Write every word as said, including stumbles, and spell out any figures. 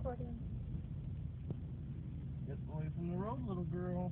recording. Get away from the road, little girl.